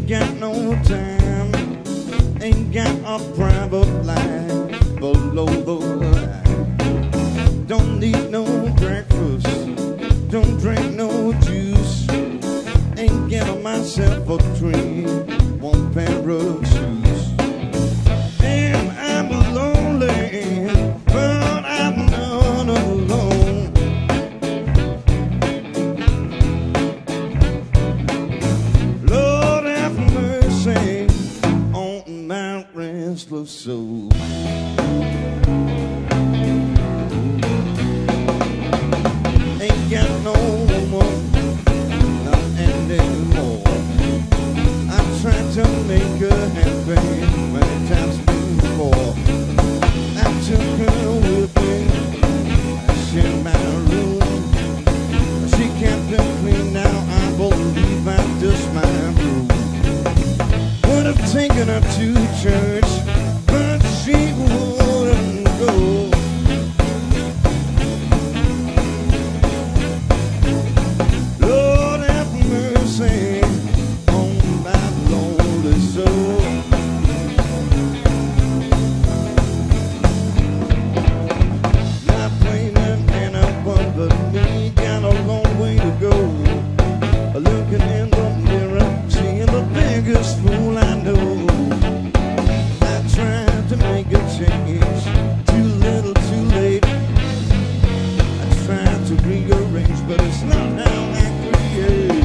got no time, ain't got a private life below the line. Don't need no breakfast, don't drink no juice, ain't getting myself a dream, one pair of shoes. And I'm lonely, but I'm not alone. Lord have mercy on my restless soul. Ain't got no woman, not anymore. I tried to make her happy many times before. I took her with me, she in my room. She kept it clean, now I believe I'm just my room. Would have taken her to church, but she wouldn't go. Lord have mercy on my lonely soul. Not blaming anyone but me, got a long way to go. Looking in the mirror, seeing the biggest fool I know. I tried to make a change, too little, too late. I tried to rearrange, but it's not how I create.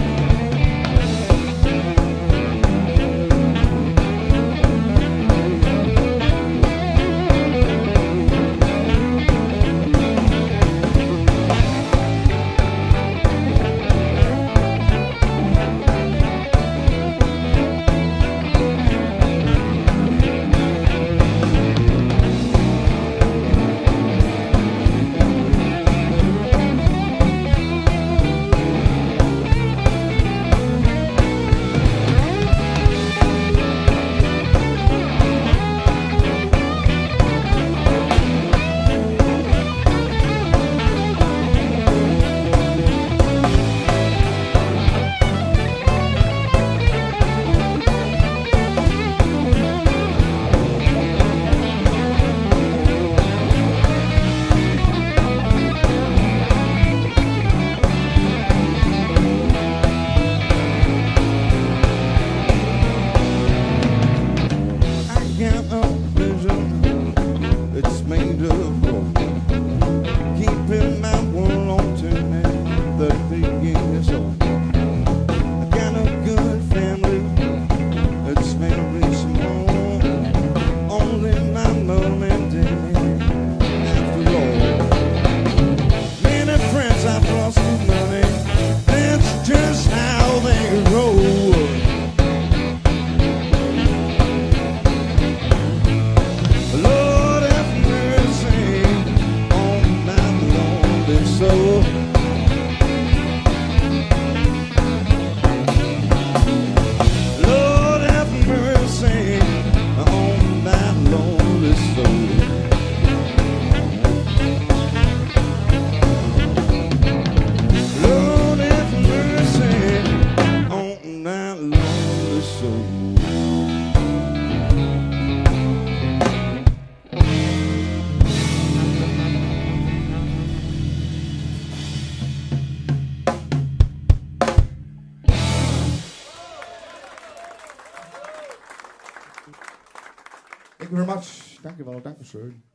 Thank you very much. Dankjewel, dankeschön.